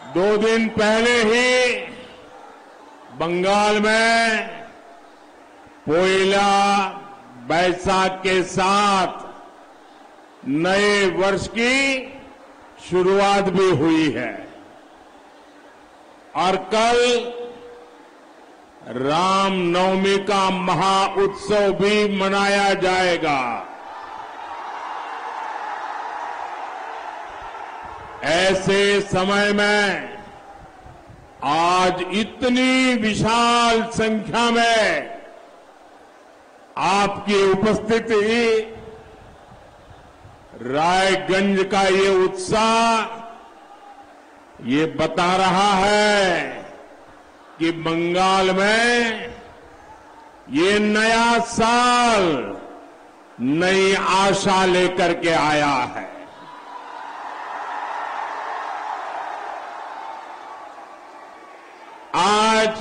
2 दिन पहले ही बंगाल में पोइला बैसाख के साथ नए वर्ष की शुरुआत भी हुई है और कल रामनवमी का महाउत्सव भी मनाया जाएगा। ऐसे समय में आज इतनी विशाल संख्या में आपकी उपस्थिति, रायगंज का ये उत्साह ये बता रहा है कि बंगाल में ये नया साल नई आशा लेकर के आया है। आज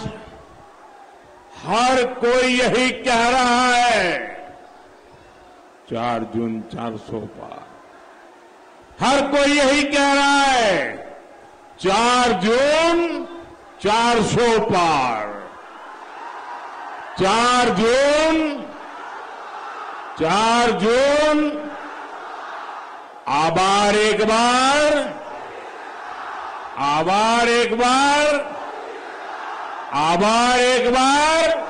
हर कोई यही कह रहा है 4 जून 400 पार। हर कोई यही कह रहा है 4 जून 400 पार। 4 जून आभार एक बार, आभार एक बार, आभार एक बार।